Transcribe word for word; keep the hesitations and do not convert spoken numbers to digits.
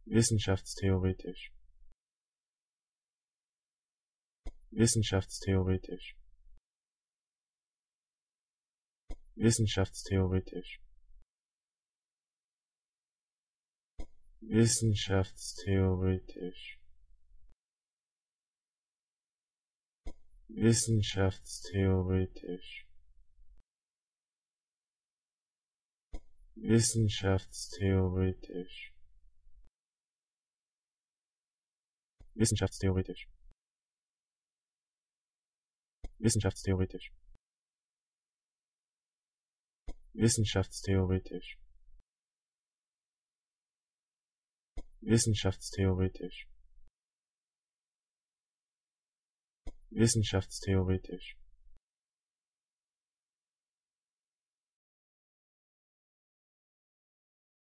wissenschaftstheoretisch, wissenschaftstheoretisch, wissenschaftstheoretisch, wissenschaftstheoretisch, wissenschaftstheoretisch, wissenschaftstheoretisch, wissenschaftstheoretisch, wissenschaftstheoretisch, wissenschaftstheoretisch, wissenschaftstheoretisch, wissenschaftstheoretisch,